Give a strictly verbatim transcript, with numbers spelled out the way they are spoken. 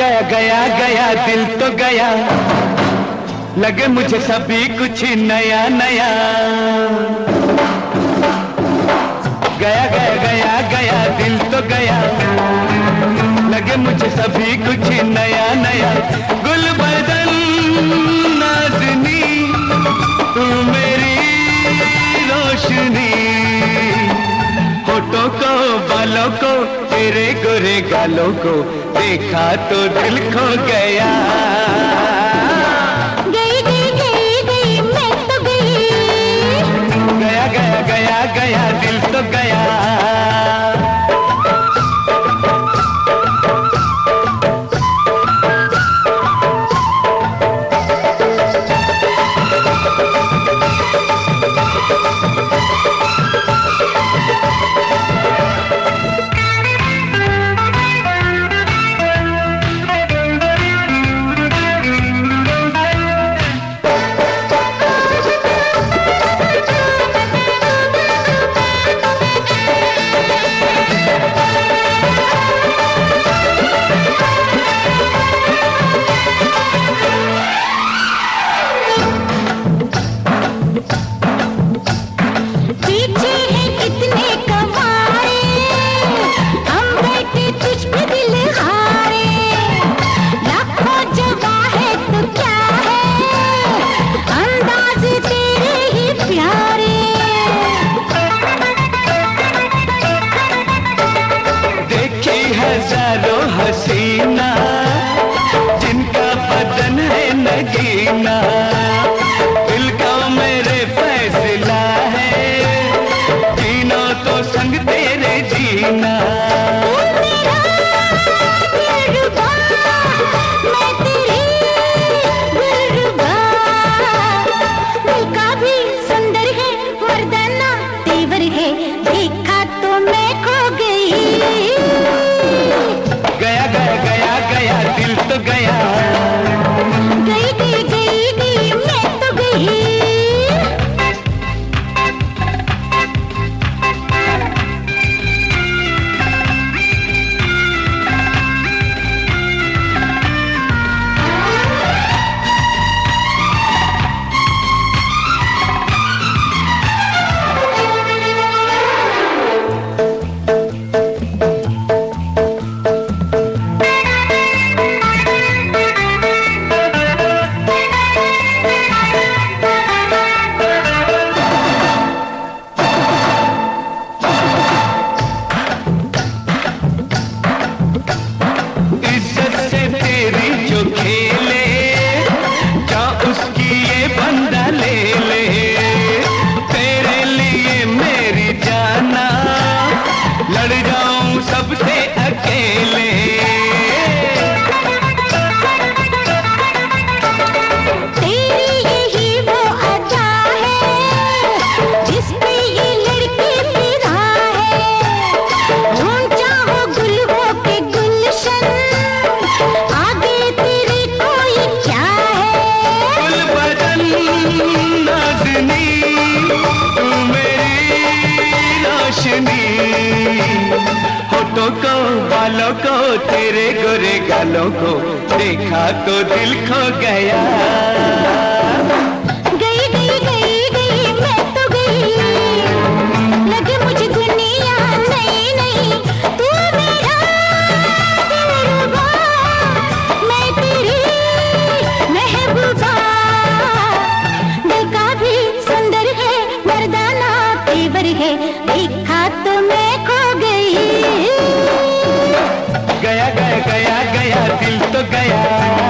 गया गया गया दिल तो गया, लगे मुझे सभी कुछ नया नया। गया गया गया गया दिल तो गया, लगे मुझे सभी कुछ नया नया। गुल बदन नाज़नी तू मेरी रोशनी, होठों को बालों को तेरे गोरे गालों को देखा तो दिल खो गया। गई गई गई गई मैं तो गई, गया गया गया गया दिल तो गया। हजारों हसीना जिनका बदन है नगीना, दिल का मेरे फैसला है, जीना तो संग तेरे जीना। मैं तेरी दिलरुबा, दिल का भी सुंदर है मर्दाना तेवर है, देखा तो मैं खो गई। गया गया गया गया दिल तो गया, गई गई गई गई मैं तो गई। सबसे अकेले तेरी यही वो अदा है जिस पे ये लड़की फिदा है। ढूंढ चाहो गुल हो के गुलशन, आगे तेरे कोई क्या है। गुल बदन नाज़नी तू मेरी रोशनी, होठों को बालों को तेरे गोरे गालों को देखा तो दिल खो गया। गई गई गई गई मैं तो गई, लगे मुझे दुनिया नहीं नहीं। तू मेरा दिलरुबा, मैं तेरी महबूबा, दिल का भी सुंदर है मर्दाना तेवर है, देखा तो मैं खो गई। गया गया गया गया दिल तो गया।